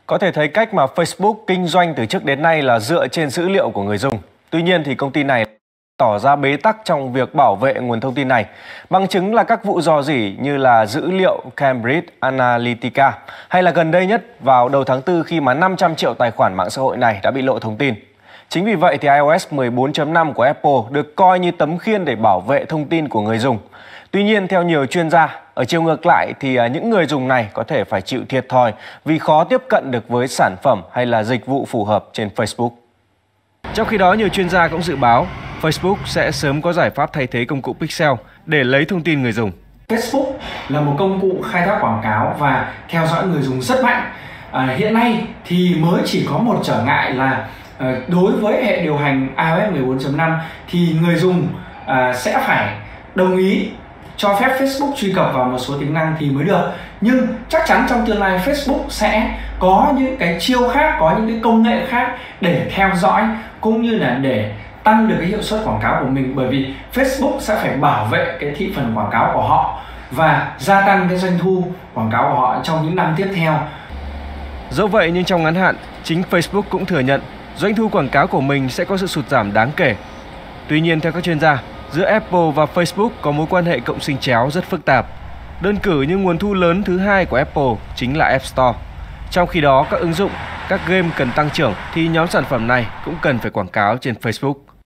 Có thể thấy cách mà Facebook kinh doanh từ trước đến nay là dựa trên dữ liệu của người dùng. Tuy nhiên thì công ty này tỏ ra bế tắc trong việc bảo vệ nguồn thông tin này. Bằng chứng là các vụ rò rỉ như là dữ liệu Cambridge Analytica hay là gần đây nhất vào đầu tháng 4 khi mà 500 triệu tài khoản mạng xã hội này đã bị lộ thông tin. Chính vì vậy thì iOS 14.5 của Apple được coi như tấm khiên để bảo vệ thông tin của người dùng. Tuy nhiên, theo nhiều chuyên gia, ở chiều ngược lại thì những người dùng này có thể phải chịu thiệt thòi vì khó tiếp cận được với sản phẩm hay là dịch vụ phù hợp trên Facebook. Trong khi đó, nhiều chuyên gia cũng dự báo Facebook sẽ sớm có giải pháp thay thế công cụ Pixel để lấy thông tin người dùng. Facebook là một công cụ khai thác quảng cáo và theo dõi người dùng rất mạnh. Hiện nay thì mới chỉ có một trở ngại là đối với hệ điều hành iOS 14.5 thì người dùng sẽ phải đồng ý cho phép Facebook truy cập vào một số tính năng thì mới được. Nhưng chắc chắn trong tương lai Facebook sẽ có những cái chiêu khác, có những cái công nghệ khác để theo dõi cũng như là để tăng được cái hiệu suất quảng cáo của mình, bởi vì Facebook sẽ phải bảo vệ cái thị phần quảng cáo của họ và gia tăng cái doanh thu quảng cáo của họ trong những năm tiếp theo. Dẫu vậy nhưng trong ngắn hạn, chính Facebook cũng thừa nhận doanh thu quảng cáo của mình sẽ có sự sụt giảm đáng kể. Tuy nhiên, theo các chuyên gia, giữa Apple và Facebook có mối quan hệ cộng sinh chéo rất phức tạp. Đơn cử như nguồn thu lớn thứ hai của Apple chính là App Store. Trong khi đó, các ứng dụng, các game cần tăng trưởng thì nhóm sản phẩm này cũng cần phải quảng cáo trên Facebook.